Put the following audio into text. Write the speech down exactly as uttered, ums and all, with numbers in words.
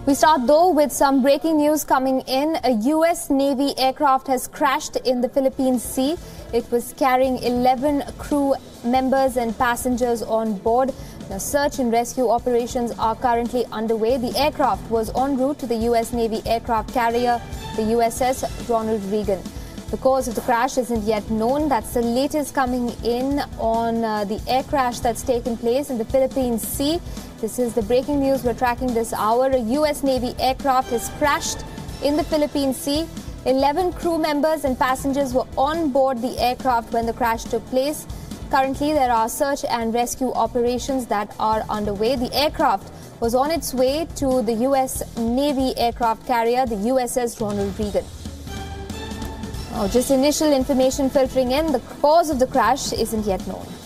We start though with some breaking news coming in. A U S Navy aircraft has crashed in the Philippine Sea. It was carrying eleven crew members and passengers on board. Now, search and rescue operations are currently underway. The aircraft was en route to the U S Navy aircraft carrier, the U S S Ronald Reagan. The cause of the crash isn't yet known. That's the latest coming in on uh, the air crash that's taken place in the Philippine Sea. This is the breaking news we're tracking this hour. A U S Navy aircraft has crashed in the Philippine Sea. eleven crew members and passengers were on board the aircraft when the crash took place. Currently, there are search and rescue operations that are underway. The aircraft was on its way to the U S Navy aircraft carrier, the U S S Ronald Reagan. Now, just initial information filtering in. The cause of the crash isn't yet known.